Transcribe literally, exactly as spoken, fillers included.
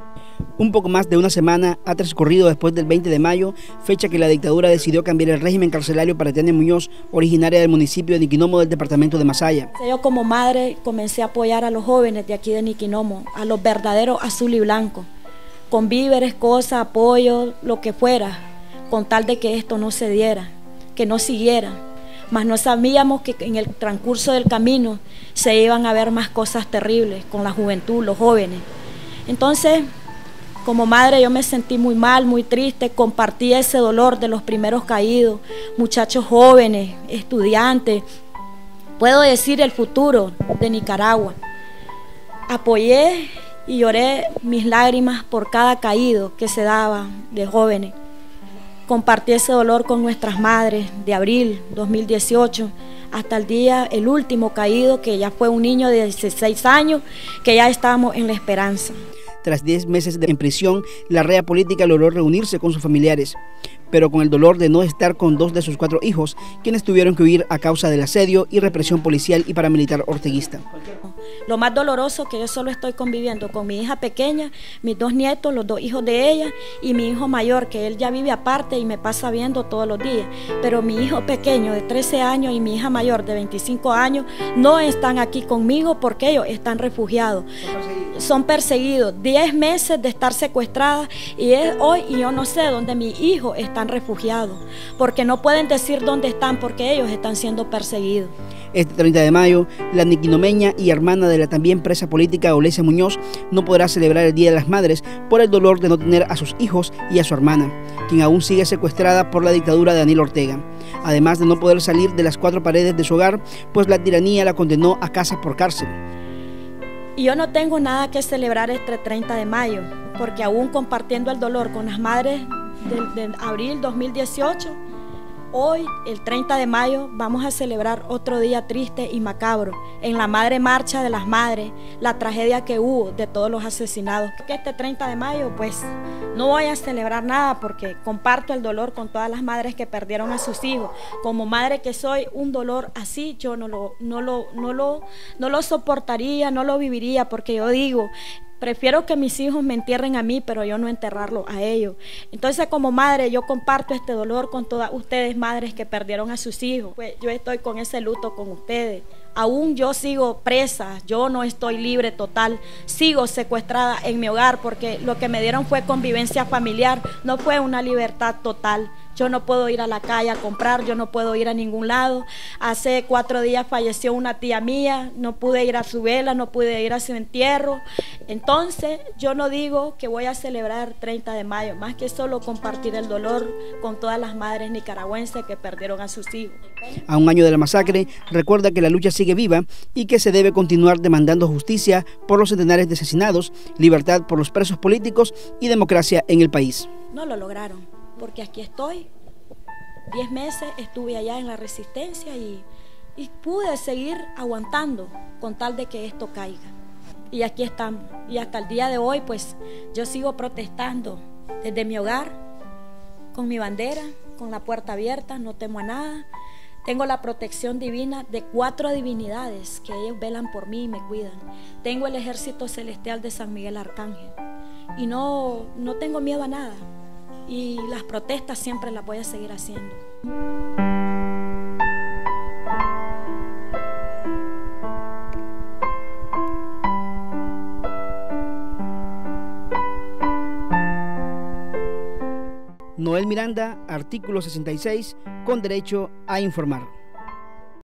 Un poco más de una semana ha transcurrido después del veinte de mayo, fecha que la dictadura decidió cambiar el régimen carcelario para Tania Muñoz, originaria del municipio de Niquinomo del departamento de Masaya. Yo como madre comencé a apoyar a los jóvenes de aquí de Niquinomo, a los verdaderos azul y blanco, con víveres, cosas, apoyo, lo que fuera, con tal de que esto no se diera, que no siguiera. Mas no sabíamos que en el transcurso del camino se iban a ver más cosas terribles con la juventud, los jóvenes. Entonces, como madre yo me sentí muy mal, muy triste, compartí ese dolor de los primeros caídos, muchachos jóvenes, estudiantes, puedo decir el futuro de Nicaragua. Apoyé y lloré mis lágrimas por cada caído que se daba de jóvenes. Compartí ese dolor con nuestras madres de abril dos mil dieciocho hasta el día, el último caído, que ya fue un niño de dieciséis años, que ya estábamos en la esperanza. Tras diez meses de en prisión, la rea política logró reunirse con sus familiares, pero con el dolor de no estar con dos de sus cuatro hijos, quienes tuvieron que huir a causa del asedio y represión policial y paramilitar orteguista. Lo más doloroso que yo solo estoy conviviendo con mi hija pequeña, mis dos nietos, los dos hijos de ella y mi hijo mayor, que él ya vive aparte y me pasa viendo todos los días. Pero mi hijo pequeño de trece años y mi hija mayor de veinticinco años no están aquí conmigo porque ellos están refugiados. Son perseguidos, diez meses de estar secuestradas y es hoy y yo no sé dónde mis hijos están refugiados, porque no pueden decir dónde están porque ellos están siendo perseguidos. Este treinta de mayo, la niquinomeña y hermana de la también presa política Olesia Muñoz no podrá celebrar el Día de las Madres por el dolor de no tener a sus hijos y a su hermana, quien aún sigue secuestrada por la dictadura de Daniel Ortega, además de no poder salir de las cuatro paredes de su hogar, pues la tiranía la condenó a casa por cárcel. Y yo no tengo nada que celebrar este treinta de mayo, porque aún compartiendo el dolor con las madres de, de abril dos mil dieciocho, hoy, el treinta de mayo, vamos a celebrar otro día triste y macabro, en la Madre Marcha de las Madres, la tragedia que hubo de todos los asesinados. Que este treinta de mayo, pues, no voy a celebrar nada porque comparto el dolor con todas las madres que perdieron a sus hijos. Como madre que soy, un dolor así yo no lo, no lo, no lo, no lo soportaría, no lo viviría, porque yo digo, prefiero que mis hijos me entierren a mí, pero yo no enterrarlo a ellos. Entonces, como madre, yo comparto este dolor con todas ustedes, madres que perdieron a sus hijos. Pues yo estoy con ese luto con ustedes. Aún yo sigo presa, yo no estoy libre total, sigo secuestrada en mi hogar porque lo que me dieron fue convivencia familiar, no fue una libertad total. Yo no puedo ir a la calle a comprar, yo no puedo ir a ningún lado. Hace cuatro días falleció una tía mía, no pude ir a su vela, no pude ir a su entierro. Entonces, yo no digo que voy a celebrar treinta de mayo, más que solo compartir el dolor con todas las madres nicaragüenses que perdieron a sus hijos. A un año de la masacre, recuerda que la lucha sigue viva y que se debe continuar demandando justicia por los centenares de asesinados, libertad por los presos políticos y democracia en el país. No lo lograron, porque aquí estoy, diez meses estuve allá en la resistencia y, y pude seguir aguantando con tal de que esto caiga. Y aquí estamos, y hasta el día de hoy pues yo sigo protestando desde mi hogar, con mi bandera, con la puerta abierta, no temo a nada. Tengo la protección divina de cuatro divinidades que ellos velan por mí y me cuidan. Tengo el ejército celestial de San Miguel Arcángel y no, no tengo miedo a nada. Y las protestas siempre las voy a seguir haciendo. Noel Miranda, artículo sesenta y seis, con derecho a informar.